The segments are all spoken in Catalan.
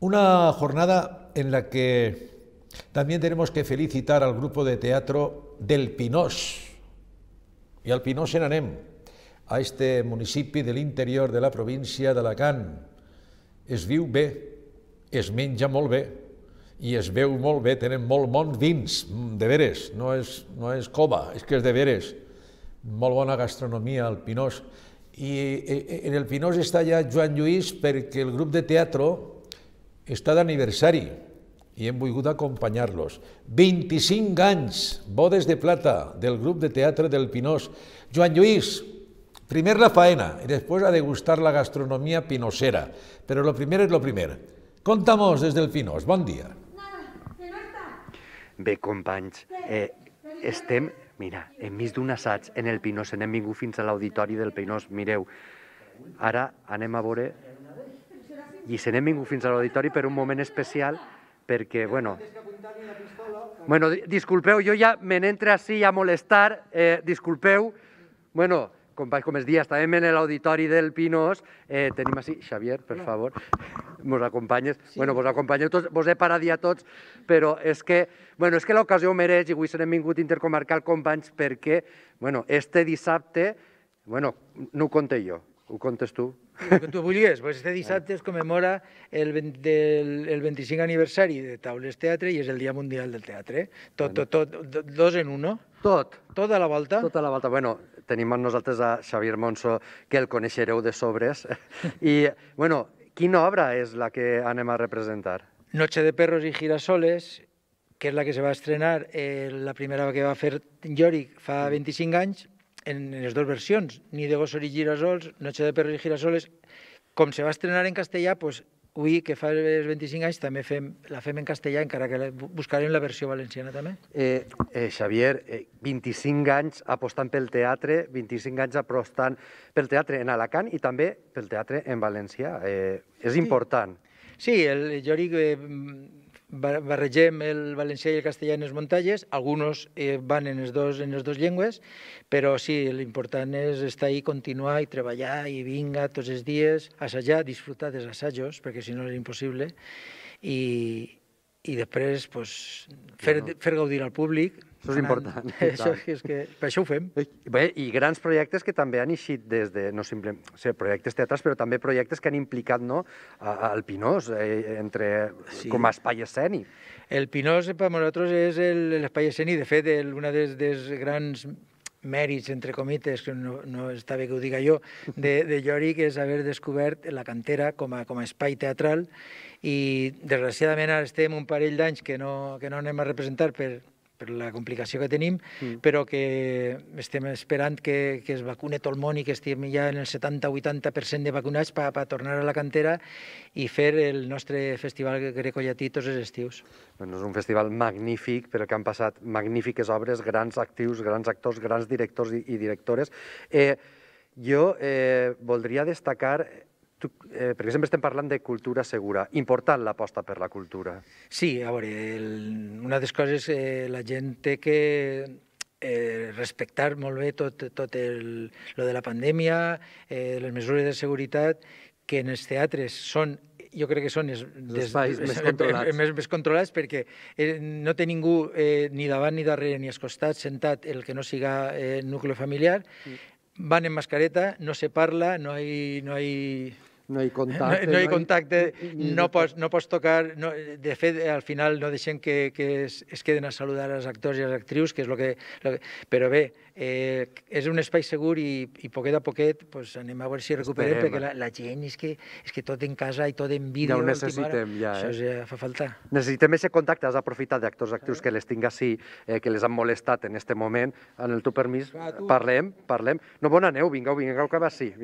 Una jornada en la que también tenemos que felicitar al grupo de teatro del Pinós. I al Pinós en anem, a este municipi de l'interior de la província d'Alacant. Es viu bé, es menja molt bé i es veu molt bé, tenen molt bons vins, de veres, no és cova, és que és de veres. Molt bona gastronomia al Pinós. I en el Pinós està ja Joan Lluís perquè el grup de teatre està d'aniversari i hem volgut acompanyar-los. 25 anys, bodes de plata del grup de teatre del Pinós. Joan Lluís, primer la faena y después a degustar la gastronomía pinosera. Pero lo primero es lo primero. Contamos desde el Pinós. Bon dia. Bé, companys, estem, mira, enmig d'un assaig en el Pinós, hem vingut fins a l'auditori del Pinós, mireu, ara anem a veure, i se n'hem vingut fins a l'auditori per un moment especial, perquè, bueno, disculpeu, jo ja me n'entre així a molestar, disculpeu, bueno, companys, com es dia, estàvem en l'auditori del Pinós, tenim així, Xavier, per favor, mos acompanyes, bueno, vos acompanyeu tots, vos he parat ja tots, però és que l'ocasió ho mereix i avui se n'hem vingut intercomarcal, companys, perquè, bueno, este dissabte, bueno, no ho conté jo, ho contes tu. El que tu vulguis, este dissabte es commemora el 25 aniversari de Taules Teatre i és el Dia Mundial del Teatre. Tot, dos en uno. Tot. Tot a la volta. Tot a la volta. Bueno, tenim amb nosaltres a Xavier Monso, que el coneixereu de sobres. I, bueno, quina obra és la que anem a representar? Noche de perros y girasoles, que és la que se va estrenar, la primera que va fer Yorick fa 25 anys, en les dues versions, Ni de gossos i girasols, Noche de perros i girasoles. Com se va estrenar en castellà, doncs avui, que fa els 25 anys, també la fem en castellà, encara que buscarem la versió valenciana també. Xavier, 25 anys apostant pel teatre, 25 anys apostant pel teatre en Alacant i també pel teatre en valencià. És important. Sí, el Yorick barregem el valencià i el castellà en les muntatges, alguns van en les dues llengües, però sí, l'important és estar ahí, continuar i treballar i vinga tots els dies, assajar, disfrutar dels assajos, perquè si no és impossible, i després fer gaudir al públic. Això és important. Per això ho fem. Bé, i grans projectes que també han eixit des de, no simplement projectes teatrals, però també projectes que han implicat al Pinós com a espai escènic. El Pinós per nosaltres és l'espai escènic. De fet, un dels grans mèrits, entre comites, que no està bé que ho diga jo, de Yorick és haver descobert la cantera com a espai teatral i desgraciadament ara estem un parell d'anys que no anem a representar per la complicació que tenim, però que estem esperant que es vacune tot el món i que estem ja en el 70-80% de vacunats per tornar a la cantera i fer el nostre festival grecollatí tots els estius. És un festival magnífic, però que han passat magnífiques obres, grans actius, grans actors, grans directors i directores. Jo voldria destacar, perquè sempre estem parlant de cultura segura, important l'aposta per la cultura. Sí, a veure, una de les coses, la gent té que respectar molt bé tot lo de la pandèmia, les mesures de seguretat, que en els teatres són, jo crec que són els espais més controlats, perquè no té ningú ni davant ni darrere ni als costats sentat el que no siga nucli familiar, van en mascareta, no se parla, no hay contacte, no pots tocar. De fet, al final no deixem que es queden a saludar als actors i a les actrius, que és el que... Però bé, és un espai segur i poquet a poquet anem a veure si recuperem, perquè la gent és que tot en casa i tot en vídeo... Ja ho necessitem, ja. Això ja fa falta. Necessitem aquest contacte, has aprofitat d'actors i actrius que les tinc així, que les han molestat en aquest moment. En el teu permís, parlem. No, bon aneu, vingueu que va així,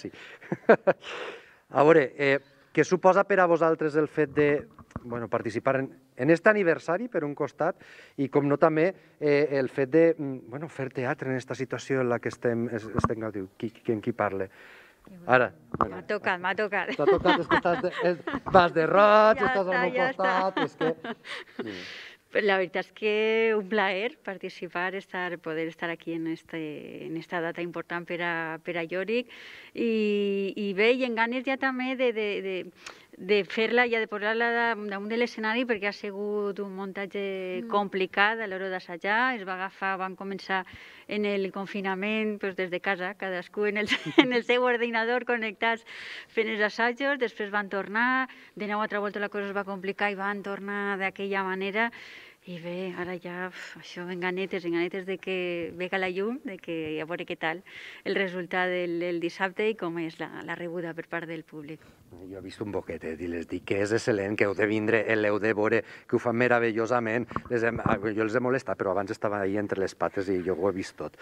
A veure, què suposa per a vosaltres el fet de participar en aquest aniversari, per un costat, i com no també el fet de fer teatre en aquesta situació en la que estem gaudint? Qui parla? Ara. M'ha tocat. T'ha tocat, és que vas de roig, estàs al meu costat, és que... La veritat és que un plaer participar, poder estar aquí en esta data important per a Yorick i bé, i en ganes ja també fer-la i de posar-la damunt de l'escenari, perquè ha sigut un muntatge complicat a l'hora d'assajar. Es va agafar, van començar en el confinament des de casa, cadascú en el seu ordinador connectats fent els assajos, després van tornar, de nou altra volta la cosa es va complicar i van tornar d'aquella manera. I bé, ara ja, això, enganetes de que vega la llum, de que a veure què tal el resultat del dissabte i com és la rebuda per part del públic. Jo he vist un boquetet i les dic que és excel·lent, que heu de vindre, l'heu de veure, que ho fan meravellosament. Jo els he molestat, però abans estava ahí entre les pates i jo ho he vist tot.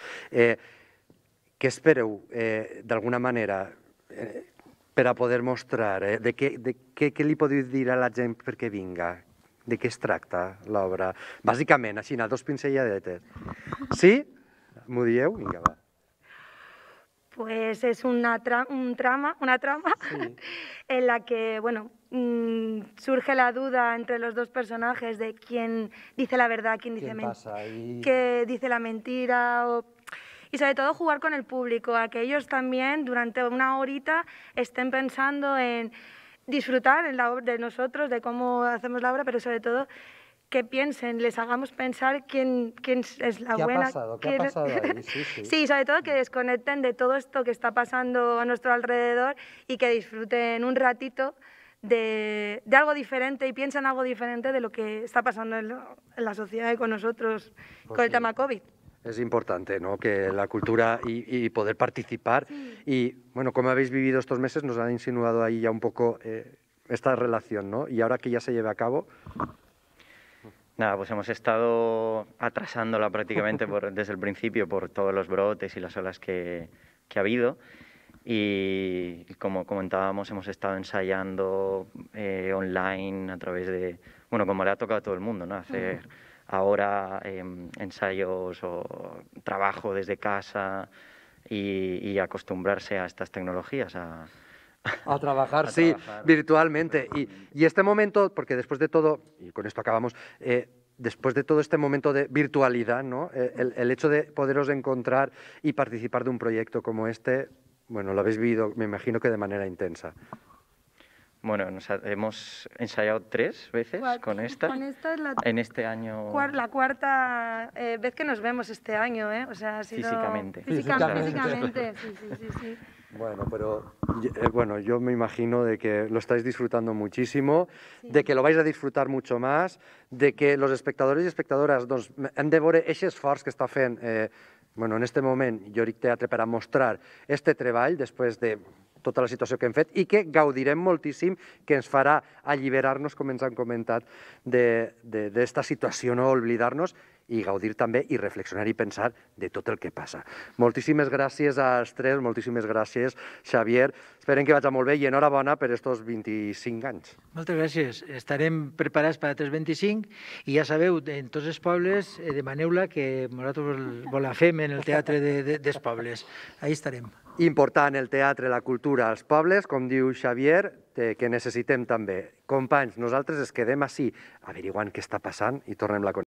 Què espereu, d'alguna manera, per a poder mostrar? Què li podeu dir a la gent perquè vinga? De què es tracta l'obra? Bàsicament, així, dos pincelladetes. Sí? M'ho dieu? Vinga, va. Pues es una trama sí. En la que, bueno, surge la duda entre los dos personajes de quién dice la verdad, quién dice que dice la mentira, y sobre todo jugar con el público, a que ellos también durante una horita estén pensando en disfrutar de nosotros, de cómo hacemos la obra, pero sobre todo que piensen, les hagamos pensar quién es la buena. ¿Qué ha pasado ahí? Sí. Sí, sobre todo que desconecten de todo esto que está pasando a nuestro alrededor y que disfruten un ratito de algo diferente y piensen algo diferente de lo que está pasando en la sociedad y con nosotros, con el tema COVID. Es importante, ¿no?, que la cultura y poder participar. Sí. Y, bueno, como habéis vivido estos meses, nos han insinuado ahí ya un poco esta relación, ¿no? Y ahora que ya se lleve a cabo... Nada, pues hemos estado atrasándola prácticamente desde el principio por todos los brotes y las olas que ha habido. Y como comentábamos, hemos estado ensayando online a través de... Bueno, como le ha tocado a todo el mundo, ¿no? Hacer... Ahora ensayos o trabajo desde casa y acostumbrarse a estas tecnologías, a trabajar, sí, virtualmente. Y este momento, porque después de todo, y con esto acabamos, después de todo este momento de virtualidad, ¿no?, el hecho de poderos encontrar y participar de un proyecto como este, bueno, lo habéis vivido, me imagino que de manera intensa. Bueno, hemos ensayado 3 veces con esta. Con esta es en este año... La cuarta vez que nos vemos este año, ¿eh? O sea, ha sido... Físicamente. Físicamente, sí. Bueno, pero bueno, yo me imagino de que lo estáis disfrutando muchísimo, sí, de que lo vais a disfrutar mucho más, de que los espectadores i espectadores doncs, hem de veure aquest esforç que està fent bueno, en este moment Yorick Teatre per a mostrar este treball després de tota la situació que hem fet i que gaudirem moltíssim, que ens farà alliberar-nos, com ens han comentat, d'esta situació, no oblidar-nos i gaudir també i reflexionar i pensar de tot el que passa. Moltíssimes gràcies als 3, moltíssimes gràcies, Xavier. Esperem que vagi molt bé i enhorabona per estos 25 anys. Moltes gràcies. Estarem preparats per a 325 i ja sabeu, en tots els pobles, demaneu-la que nosaltres la fem en el teatre dels pobles. Ahí estarem. Important el teatre, la cultura als pobles, com diu Xavier, que necessitem també. Companys, nosaltres es quedem així averiguant què està passant i tornem la connexió.